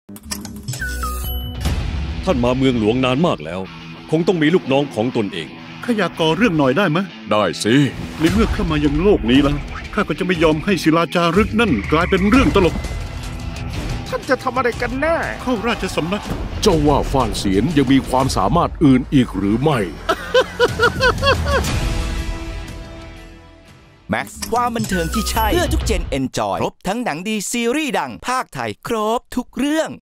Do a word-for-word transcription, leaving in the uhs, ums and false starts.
ท่านมาเมืองหลวงนานมากแล้วคงต้องมีลูกน้องของตนเองข้าอยากก่อเรื่องหน่อยได้ไหมได้สิในเมื่อข้ามายังโลกนี้แล้วข้าก็จะไม่ยอมให้ศิลาจารึกนั่นกลายเป็นเรื่องตลกท่านจะทำอะไรกันแน่เข้าราชสำนักเจ้าว่าฟ่านเสียนยังมีความสามารถอื่นอีกหรือไม่แม็กซ์ความบันเทิงที่ใช่เพื่อทุกเจนเอนจอยครบทั้งหนังดีซีรีส์ดังภาคไทยครบทุกเรื่อง